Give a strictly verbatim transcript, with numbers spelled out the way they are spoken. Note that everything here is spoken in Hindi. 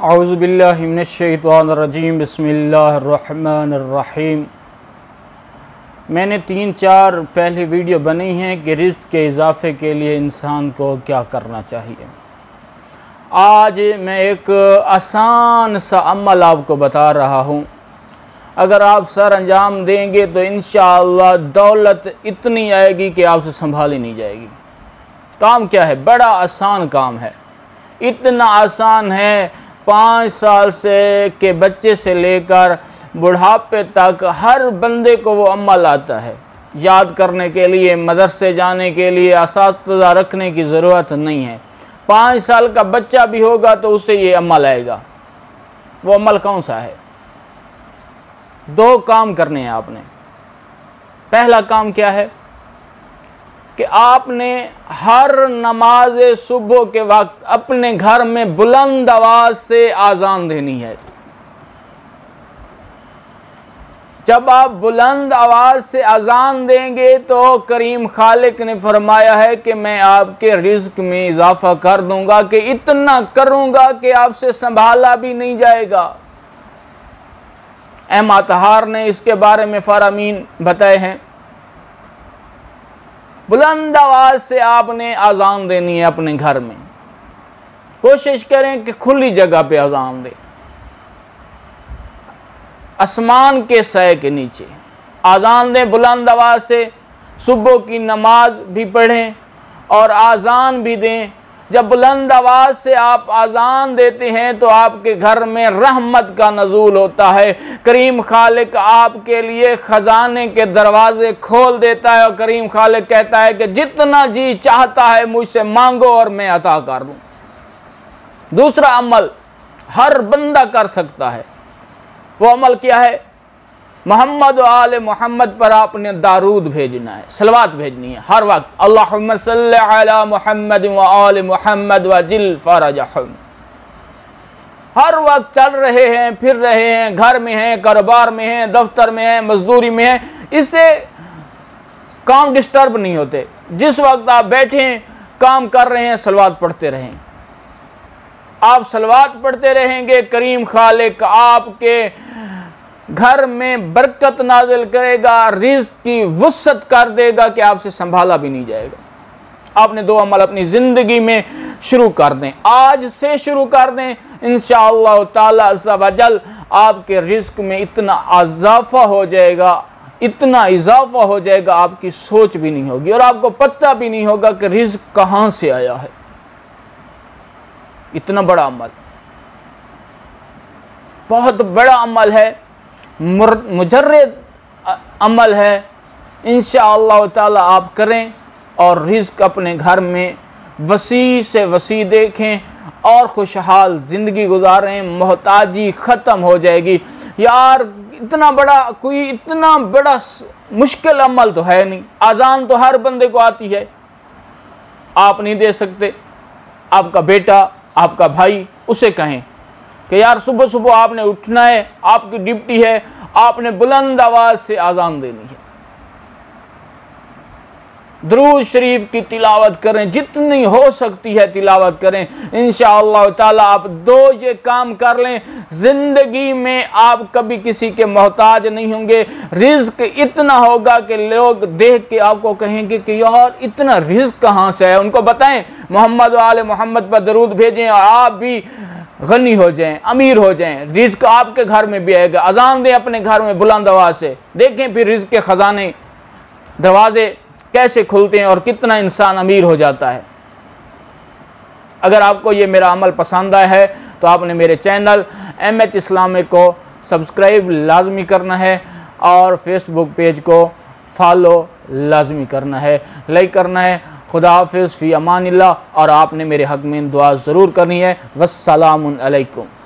औज़ु बिल्लाहि मिनश्शैतानिर्रजीम बिस्मिल्लाहिर्रहमानिर्रहीम। मैंने तीन चार पहले वीडियो बनी हैं कि रिज़्क़ के इजाफ़े के लिए इंसान को क्या करना चाहिए। आज मैं एक आसान सा अमल आपको बता रहा हूँ। अगर आप सर अंजाम देंगे तो इंशाअल्लाह दौलत इतनी आएगी कि आपसे संभाली नहीं जाएगी। काम क्या है? बड़ा आसान काम है। इतना आसान है, पाँच साल से के बच्चे से लेकर बुढ़ापे तक हर बंदे को वो अमल आता है। याद करने के लिए, मदरसे जाने के लिए, असातिज़ा रखने की ज़रूरत नहीं है। पाँच साल का बच्चा भी होगा तो उससे ये अमल आएगा। वो अमल कौन सा है? दो काम करने हैं आपने। पहला काम क्या है कि आपने हर नमाज सुबह के वक्त अपने घर में बुलंद आवाज से आज़ान देनी है। जब आप बुलंद आवाज से अजान देंगे तो करीम खालिक ने फरमाया है कि मैं आपके रिज़्क़ में इजाफा कर दूंगा, कि इतना करूंगा कि आपसे संभाला भी नहीं जाएगा। अहमद तहार ने इसके बारे में फरामीन बताए हैं। बुलंद आवाज से आपने अजान देनी है अपने घर में। कोशिश करें कि खुली जगह पे अजान दें, आसमान के साए के नीचे आज़ान दें बुलंद आवाज़ से। सुबह की नमाज भी पढ़ें और आज़ान भी दें। जब बुलंद आवाज़ से आप आज़ान देते हैं तो आपके घर में रहमत का नज़ूल होता है। करीम खालिक आपके लिए ख़जाने के दरवाज़े खोल देता है और करीम खालिक कहता है कि जितना जी चाहता है मुझसे मांगो और मैं अता कर दूँ। दूसरा अमल हर बंदा कर सकता है। वो अमल क्या है? मोहम्मद व आले मोहम्मद पर आपने दारूद भेजना है, सलवात भेजनी है हर वक्त। अल्लाहुम्मा सल्लि अला मोहम्मद व आले मोहम्मद वजिल फरजहुम। हर वक्त चल रहे हैं, फिर रहे हैं, घर में हैं, कारोबार में हैं, दफ्तर में हैं, मजदूरी में हैं, इससे काम डिस्टर्ब नहीं होते। जिस वक्त आप बैठे काम कर रहे हैं, सलवात पढ़ते रहें। आप सलवात पढ़ते रहेंगे, करीम खालिक आपके घर में बरकत नाजिल करेगा, रिज़्क़ की वुसअत कर देगा कि आपसे संभाला भी नहीं जाएगा। आपने दो अमल अपनी ज़िंदगी में शुरू कर दें, आज से शुरू कर दें। इंशाअल्लाह ताला अज़्ज़ा वजल आपके रिज़्क़ में इतना इज़ाफ़ा हो जाएगा, इतना इज़ाफ़ा हो जाएगा, आपकी सोच भी नहीं होगी और आपको पता भी नहीं होगा कि रिज़्क़ कहाँ से आया है। इतना बड़ा अमल, बहुत बड़ा अमल है, मुजर्रद अमल है। इंशाअल्लाह ताला आप करें और रिज़्क़ अपने घर में वसी से वसी देखें और खुशहाल ज़िंदगी गुजारें। मोहताजी ख़त्म हो जाएगी। यार इतना बड़ा कोई इतना बड़ा मुश्किल अमल तो है नहीं। आज़ान तो हर बंदे को आती है, आप नहीं दे सकते। आपका बेटा, आपका भाई, उसे कहें कि यार सुबह सुबह आपने उठना है, आपकी ड्यूटी है, आपने बुलंद आवाज से आज़ान देनी है। दुरूद शरीफ की तिलावत करें, जितनी हो सकती है तिलावत करें। इंशाअल्लाह ताला आप दो ये काम कर लें, जिंदगी में आप कभी किसी के मोहताज नहीं होंगे। रिज़्क़ इतना होगा कि लोग देख के आपको कहेंगे कि यार इतना रिज़्क़ कहाँ से है। उनको बताएं मोहम्मद आले मोहम्मद पर दरूद भेजें और आप भी गनी हो जाएं, अमीर हो जाएं। रिज़्क़ आपके घर में भी आएगा। अजान दें अपने घर में बुलंद आवाज़ से, देखें फिर रिज़्क़ के ख़जाने दरवाजे कैसे खुलते हैं और कितना इंसान अमीर हो जाता है। अगर आपको ये मेरा अमल पसंद आया है तो आपने मेरे चैनल एम एच इस्लामिक को सब्सक्राइब लाजमी करना है और फेसबुक पेज को फॉलो लाजमी करना है, लाइक करना है। खुदा हाफिज़, फ़ी अमानिल्लाह। और आपने मेरे हक़ में दुआ ज़रूर करनी है। वस्सलामु अलैकुम।